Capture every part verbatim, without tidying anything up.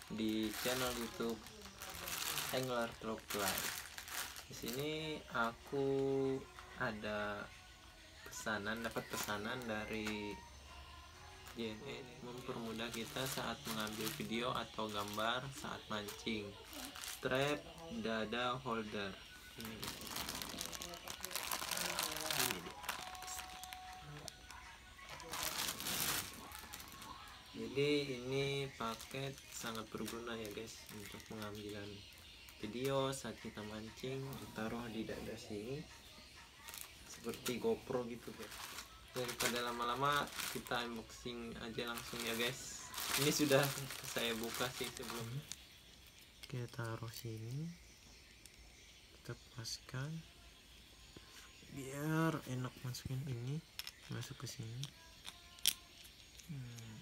di channel YouTube Angler Tropfly. Di sini aku ada pesanan, dapat pesanan dari J N E mempermudah kita saat mengambil video atau gambar saat mancing. Trap dada holder. Ini dia. Ini dia. Jadi ini paket sangat berguna ya guys untuk pengambilan video saat kita mancing. Ditaruh di dada sini seperti GoPro gitu guys. Daripada lama-lama kita unboxing aja langsung ya guys. Ini sudah saya buka sih sebelumnya. Kita taruh sini, kita paskan biar enak masukin ini, masuk ke sini. Hmm.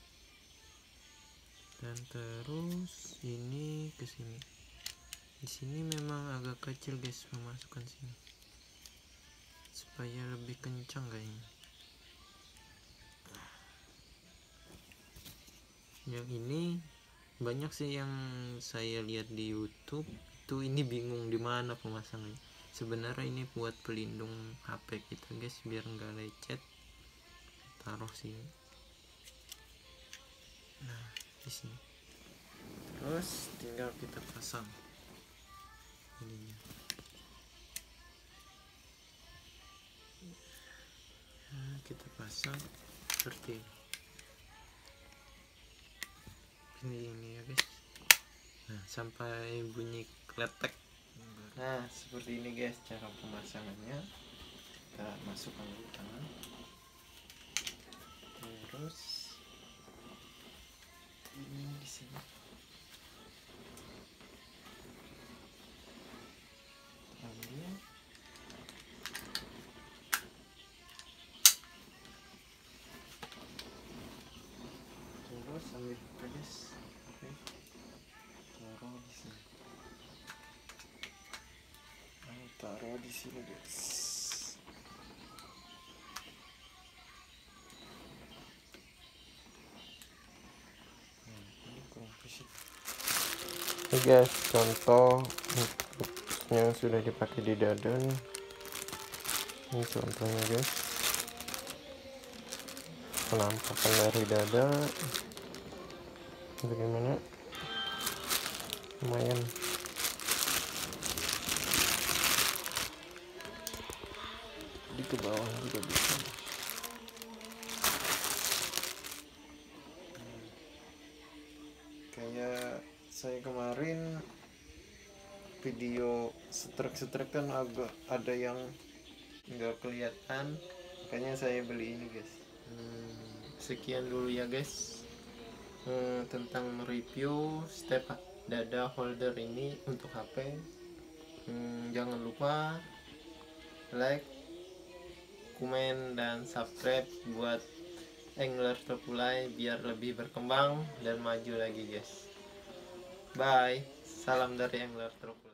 Dan terus ini ke sini. Di sini memang agak kecil guys memasukkan sini, supaya lebih kencang kayaknya. Yang ini banyak sih yang saya lihat di YouTube itu ini bingung di mana pemasangannya. Sebenarnya ini buat pelindung H P kita guys biar nggak lecet. Taruh sini. Nah, di sini. Terus tinggal kita pasang ininya. Nah, kita pasang seperti ini ini ya guys. Nah, sampai bunyi kletek. Nah, seperti ini guys cara pemasangannya. Kita masukkan dulu tangan. Terus ini di sini. Ambil. Terus ambil buka guys. Oke. Taruh di sini. Nah, taruh di sini guys. Oke guys, contoh yang sudah dipakai di dada nih. Ini contohnya guys, penampakan dari dada bagaimana, lumayan. Di ke bawah juga bisa. Kayak saya kemarin video setrek-setrek kan agak ada yang nggak kelihatan, makanya saya beli ini guys. Hmm, sekian dulu ya guys hmm, tentang review step dada holder ini untuk H P. Hmm, jangan lupa like, komen, dan subscribe buat Angler Tropfly biar lebih berkembang dan maju lagi guys. Bye, salam dari Angler Tropfly.